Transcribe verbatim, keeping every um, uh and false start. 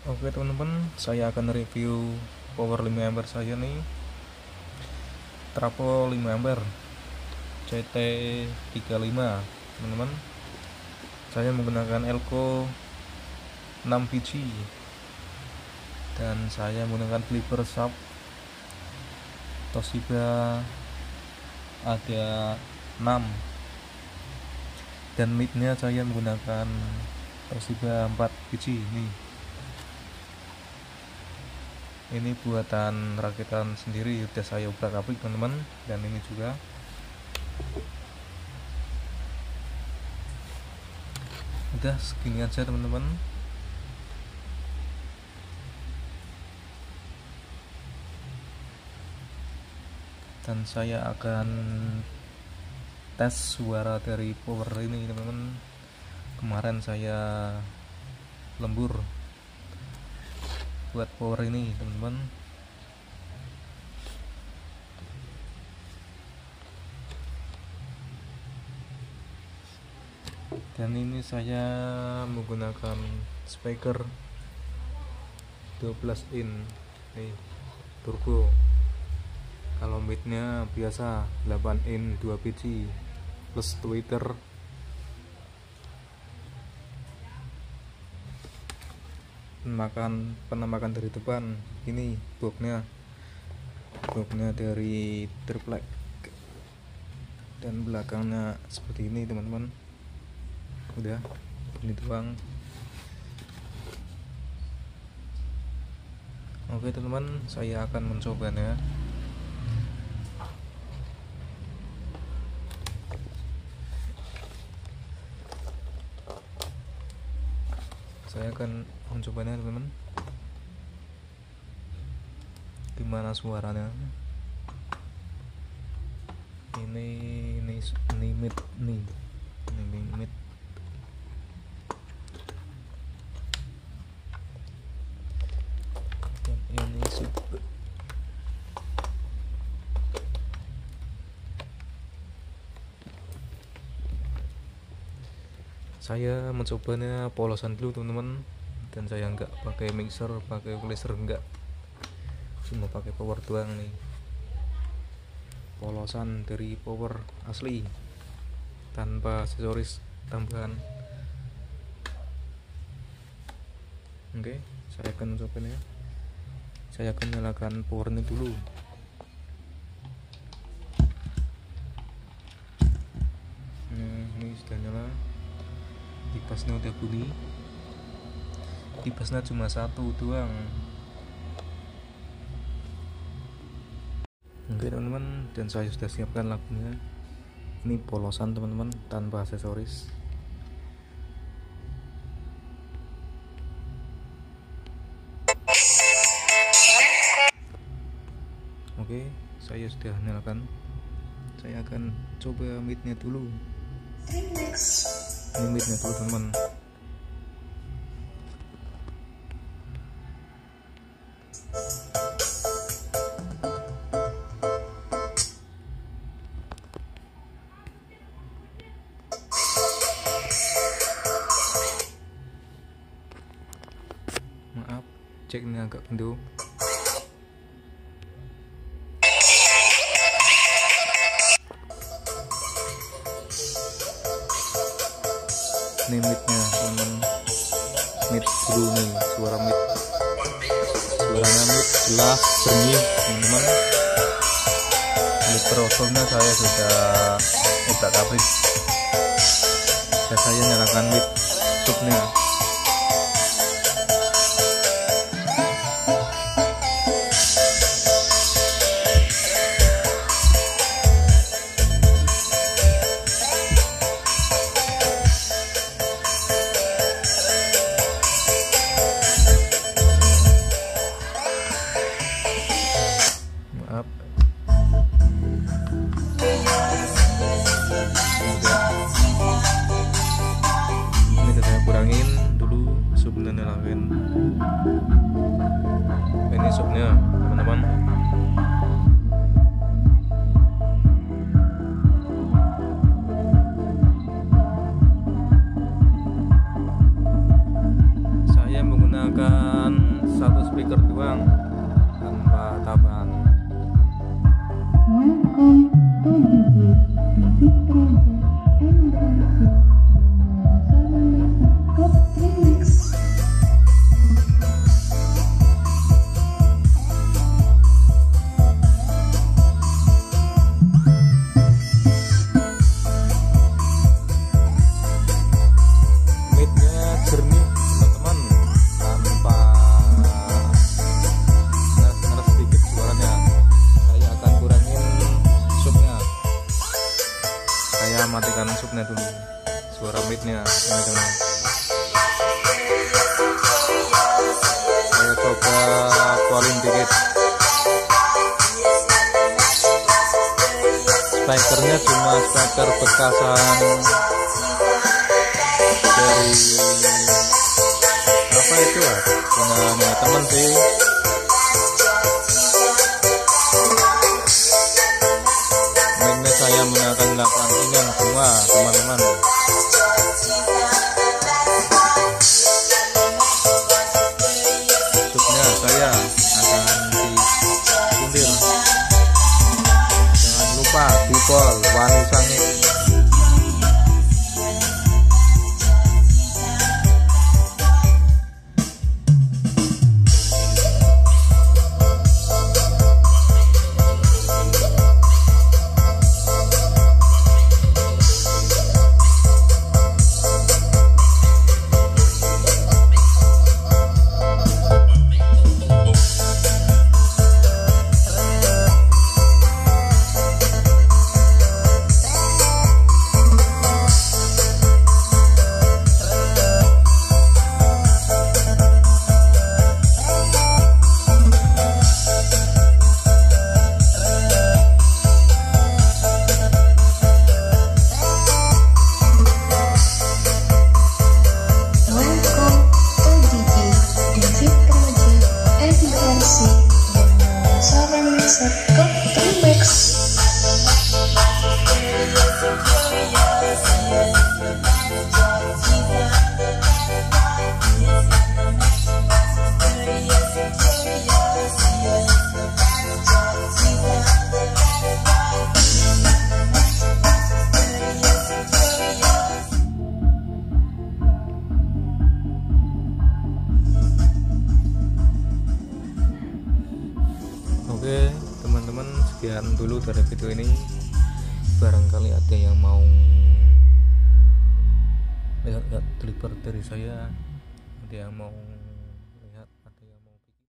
Oke teman-teman, saya akan review power lima ampere saya nih, trafo lima ampere C T tiga puluh lima teman-teman. Saya menggunakan Elco enam biji dan saya menggunakan flipper shop Toshiba ada enam, dan midnya saya menggunakan Toshiba empat biji. Nih, ini buatan rakitan sendiri, udah saya obrak-abrik teman-teman. Dan ini juga udah segini aja teman-teman. Dan saya akan tes suara dari power ini teman-teman. Kemarin saya lembur buat power ini teman-teman. Dan ini saya menggunakan speaker dua belas in nih, turbo. Kalau midnya biasa delapan in dua biji plus tweeter. Penampakan penampakan dari depan ini boxnya boxnya dari triplek, dan belakangnya seperti ini teman-teman. Udah ini doang. Oke teman-teman, saya akan mencobanya. Saya akan mencobanya teman-teman. Gimana suaranya? Ini ini ini mid nih, ini mid. Dan ini sub. Saya mencobanya polosan dulu teman-teman, dan saya nggak pakai mixer, pakai equalizer enggak, cuma pakai power doang nih, polosan dari power asli tanpa aksesoris tambahan. Oke, saya akan mencobanya. Saya akan nyalakan powernya dulu. Nah, ini sudah nyala. Kipasnya udah bunyi. Kipasnya cuma satu doang. Oke teman-teman, dan saya sudah siapkan lagunya. Ini polosan teman-teman, tanpa aksesoris. Oke, saya sudah nyalakan. Saya akan coba midnya dulu. Ini midnya dulu teman. Maaf, ceknya agak kendu. Ini midnya teman, mid dulu nih, suara mid, suaranya mid jelas jernih teman-teman. Mikrofonnya saya sudah obrak-abrik, dan saya nyalakan mid subnya. Maaf, ini saya kurangin dulu subnya, nyalakan. Ini subnya teman-teman. Saya menggunakan menggunakan satu speaker doang tanpa tambahan. Welcome to D J Music Project and Music Top Remix. Mic-nya jernih teman-teman, tanpa ngeres-ngeres sedikit suaranya. Saya akan kurangin subnya. Saya matikan subnya dulu, suara mic-nya teman-teman. Saya coba volume dikit. Speakernya cuma speaker bekasan dari apa itu ya, punya temen sih. Mic-nya saya menggunakan delapan ingan semua teman-teman. Subnya saya akan dikuntir. Jangan lupa dipol wani sangit. Oke teman-teman, sekian dulu dari video ini. Barangkali ada yang mau lihat-lihat deliver dari saya, ada yang mau